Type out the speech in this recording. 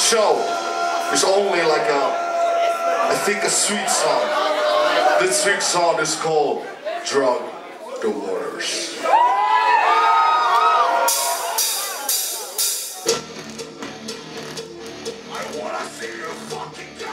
show is only like I think a sweet song. This sweet song is called Drug the Waters. I wanna see you fucking